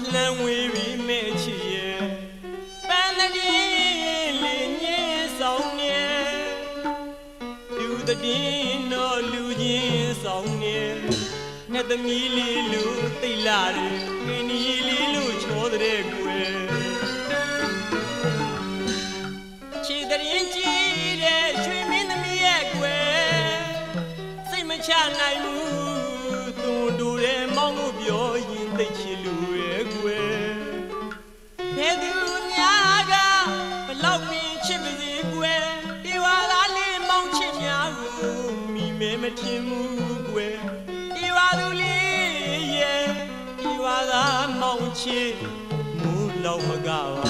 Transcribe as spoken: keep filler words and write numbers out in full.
လမ်းဝေးပြီးမဲ့ချီရဲ့ပန်းတည်းလေးညင်းဆောင်နေလူတည်းတော့လူချင်းဆောင်နေနဲ့သမီးလေးလူသိလာတယ်ခင်းကြီးလေးလူချောတဲ့ကွယ်ချီတရင်ကြီးတဲ့ရွှေမင်းသမီးရဲ့ကွယ်စိတ်မချနိုင်ဘူးသူတို့ရဲ့မောင်းလို့ပြောရင်သိချင်လူရဲ့ကွယ်ဘယ်သူများကဘလောက်ပင်ချစ်ပါစေကွယ်ဒီဝါသားလေးမောင်းချစ်များကိုမိမဲမထင်ဘူးကွယ်ဒီဝါသူလေးရဲ့ဒီဝါသားမောင်းချစ်မူလောက်မကပါ